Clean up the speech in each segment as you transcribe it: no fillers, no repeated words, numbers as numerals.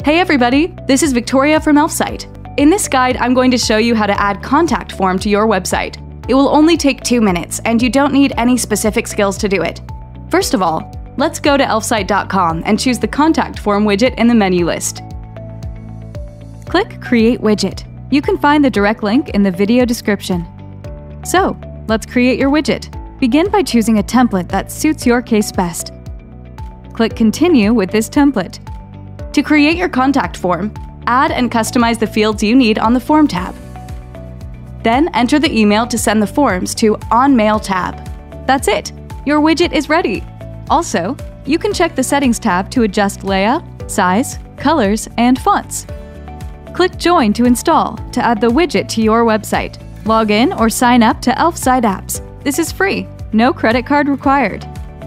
Hey everybody, this is Victoria from Elfsight. In this guide, I'm going to show you how to add contact form to your website. It will only take 2 minutes, and you don't need any specific skills to do it. First of all, let's go to elfsight.com and choose the contact form widget in the menu list. Click Create Widget. You can find the direct link in the video description. So, let's create your widget. Begin by choosing a template that suits your case best. Click Continue with this template. To create your contact form, add and customize the fields you need on the Form tab. Then enter the email to send the forms to On Mail tab. That's it! Your widget is ready! Also, you can check the Settings tab to adjust layout, size, colors, and fonts. Click Join to install to add the widget to your website. Log in or sign up to Elfsight apps. This is free, no credit card required.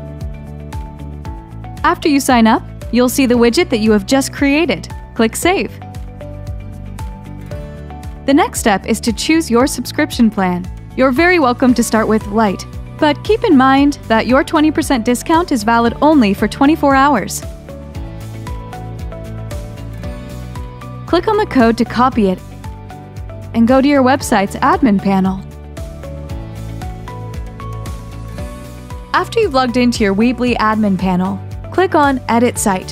After you sign up, you'll see the widget that you have just created. Click Save. The next step is to choose your subscription plan. You're very welcome to start with Lite, but keep in mind that your 20% discount is valid only for 24 hours. Click on the code to copy it and go to your website's admin panel. After you've logged into your Weebly admin panel, click on Edit Site.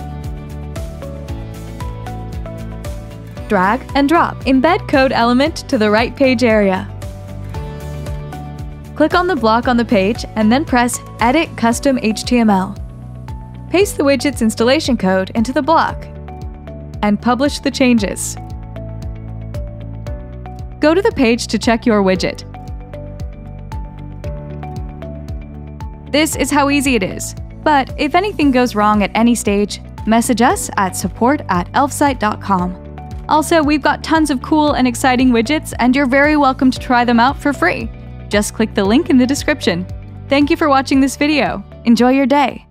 Drag and drop. Embed code element to the right page area. Click on the block on the page and then press Edit Custom HTML. Paste the widget's installation code into the block and publish the changes. Go to the page to check your widget. This is how easy it is. But if anything goes wrong at any stage, message us at support@elfsight.com. Also, we've got tons of cool and exciting widgets, and you're very welcome to try them out for free. Just click the link in the description. Thank you for watching this video. Enjoy your day.